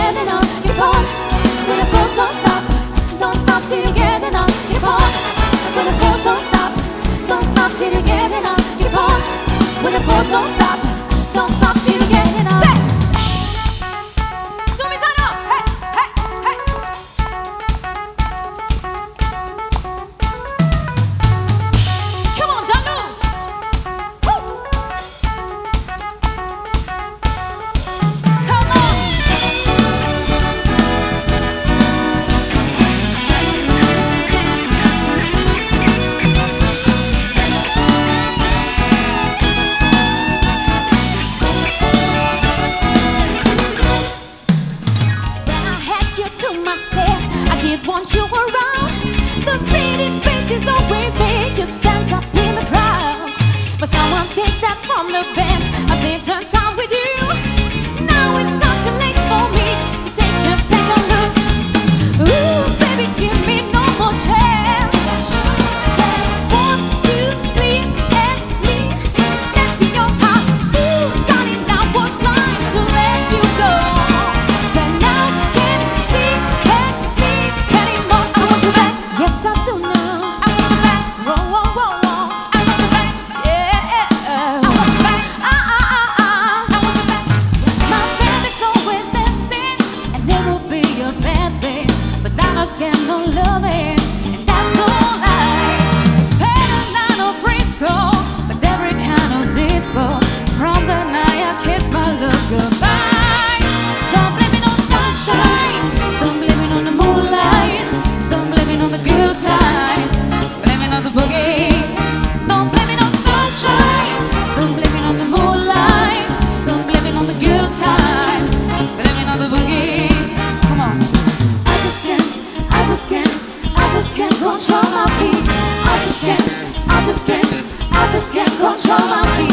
get enough. Keep on, when the force don't stop till you get enough. Keep on, when the force don't stop till you get enough. Keep on, when the force don't stop till you get enough. Say, Sumisano, hey, hey, hey. Come on, Danu. Come on. To myself, I did want you around. Those pretty faces always made you stand up in the crowd. But someone picked that from the bench. I've been turned down with you. Now it's not too late for me to take a second look. Ooh, baby, give me no more chance. 1, 2, 3, and me. Let's be your heart. Ooh, darling, I was blind to let you go. Yes, I do now. I want you back. Whoa, whoa, whoa, whoa. I want you back. Yeah. I want you back. I want you back. My baby's always dancing, and it will be a bad thing. But now I get no loving, and that's no lie. It's better than a Frisco, but every kind of disco. From the night I kiss my love goodbye. Don't blame it on sunshine. Don't blame it on the moonlight. Don't blame it on the good times. Blame it on the boogie. Don't blame it on sunshine. Don't blame it on the moonlight. Don't blame it on the good times. Blame it on the boogie. Come on. I just can't control my feet. I just can't control my feet.